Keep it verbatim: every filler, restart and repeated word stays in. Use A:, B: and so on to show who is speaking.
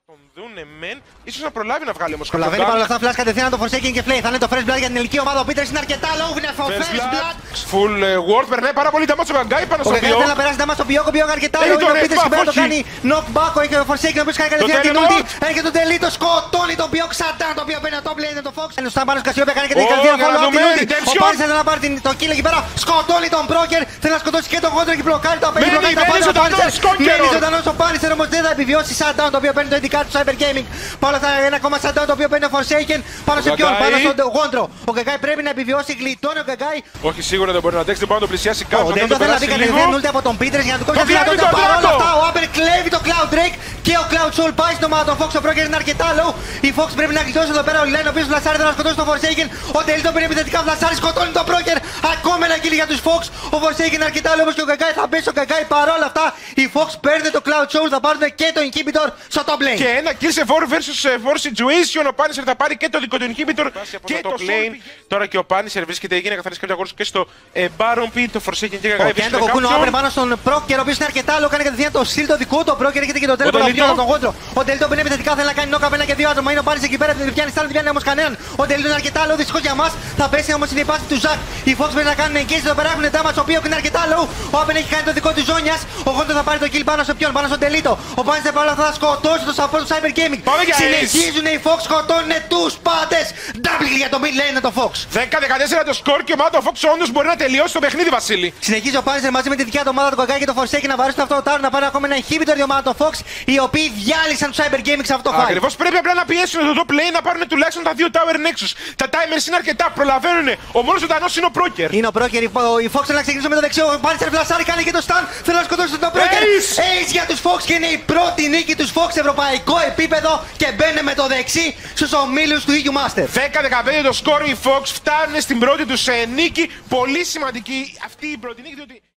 A: τον δούνε μεν, ίσως να προλάβει να βγάλει όμως κάποιο.
B: Προλαβαίνει παρόλα αυτά, flash κατευθείαν το Forsaken και Flay. Θα είναι το Fresh Blood για την ελληνική ομάδα. Ο Peters είναι αρκετά low, είναι αυτό. Fresh Blood.
A: Full ward, περνάει πάρα πολύ τα μάτια του Γκάι πάνω στο
B: Πιό.
A: Πιό.
B: Θέλει να περάσει τα μάτια στο Πιό, ο Πιό αρκετά low. Είναι ο Peters και πέρα το κάνει knockback. Έχει ο Forsaken ο οποίος κάνει κατευθείαν την ulti. Έχει τον Τελίτο, σκοτώνει τον Πιό ξαντά. Το οποίο παίρνει το top lane είναι το Fox. Ενώ στα πάνω Κασιόπια κάνει και την κατευθείαν follow την ulti. Ο Πάρης θέλει να πάρει το kill εκεί πέρα. Σκοτώνει τον Broker. Θέλει να σκοτώσει και τον Κόντρο και μπλοκάρει το απέναντι. Μένει ζωντανός ο Punisher όμως δεν θα επιβιώσει shutdown το οποίο παίρνει το indicate του Cyber Gaming. Παρ' αυτά ένα ακόμα shutdown το οποίο παίρνει ο Forsaken πάνω σε ποιον, πάνω στον Γόντρο. Ο Γκαγκάι πρέπει να επιβιώσει, γλιτώνει ο Γκαγκάι.
A: Όχι σίγουρα δεν μπορεί να αντέξει, δεν μπορεί να το πλησιάσει κάπου.
B: Ο Ντέλτο θέλει να δει κατευθείαν ulti από τον Peters για να του κόψει τη δυνατότητα. Παρ' όλα αυτά ο Άμπερ κλέβει το Cloud Drake και ο Cloud Soul πάει στην ομάδα των Fox. Ο Broker είναι αρκετά low. Η Fox πρέπει να γλιτώσει εδώ πέρα ο Λένο, ο οποίος βλασάρει θέλει να σκοτώσει τον Forsaken. Ο Ντέλτο πήρε επιθετικά βλασάρει, σκοτώνει τον Broker. Ακόμα ένα kill για τους Fox. Ο Forsaken αρκετά low όμως και ο Γκαγκάι θα πέσει ο Γκαγκάι. Παρ' όλα αυτά οι Fox παίρνουν το Cloud Soul, θα πάρουν και το Inhibitor στο top lane.
A: Και ένα kill σε four versus four situation. Ο Punisher θα πάρει και το δικό του Inhibitor και το top lane. Τώρα και ο Punisher βρίσκεται, έγινε καθαρίσει κάποιο αγώνα και στο Baron Pit, το Forsaken και Γκαγκάι.
B: Και το κοκκούνο άπερ πάνω στον Broker, ο οποίος είναι αρκετά low, κάνει κατευθείαν το shield το δικό του. Ο Broker έρχεται και το τέλος από τον Γόντρο. Ο Delito μπαίνει επιθετικά, θέλει να κάνει knock-up ένα και δύο άτομα. Είναι ο Punisher εκεί πέρα, δεν πιάνει στάν, δεν πιάνει όμως κανέναν. Ο Delito είναι αρκετά low, δυστυχώς για μας. Θα πέσει όμως η διπάση του Zac. Οι Fox πρέπει να κάνουν engage εδώ πέρα, έχουν damage, ο οποίος είναι αρκετά low. Ο Appen έχει κάνει το δικό του ζώνιας. Ο Γόντρο θα πάρει το kill πάνω σε ποιον, πάνω στον Delito. Ο Punisher παρόλα αυτά θα σκοτώσει το support του Cyber Gaming. Συνεχίζουν οι Fox, σκοτώνουν τους πάντες. Double για το mid lane το Fox.
A: δέκα δεκατέσσερα το score και η ομάδα του Fox όντως μπορεί να τελειώσει το παιχνίδι, Βασίλη.
B: Συνεχίζει ο Punisher μαζί με τη δικιά του ομάδα του Γκαγκάι και το Forsaken να βαρέσουν αυτό το tower, να πάρουν ακόμα ένα inhibitor η ομάδα του Fox, οι οποίοι διάλυσαν του Cyber Gaming σε αυτό το fight.
A: Ακριβώς, πρέπει απλά να πιέσουν το top lane να πάρουν τουλάχιστον τα δύο tower nexus. Τα timers είναι αρκετά, προλαβαίνουν. Ο μόνος ζωντανός είναι ο Broker.
B: Είναι ο Broker, η Fox θέλει να ξεκινήσει με το δεξιό. Ο Punisher βλασάρει, κάνει και το stun. Θέλει να σκοτώσει τον Broker. Ace! Ace για τους Fox και είναι η πρώτη νίκη τους Fox σε ευρωπαϊκό επίπεδο και μπαίνουν με το δεξί στους ομίλους του E U Master.
A: δέκα δεκαπέντε το score, οι Fox φτάνουν στην πρώτη τους νίκη. Πολύ σημαντική αυτή η πρώτη νίκη, διότι